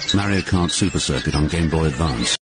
Mario Kart Super Circuit on Game Boy Advance.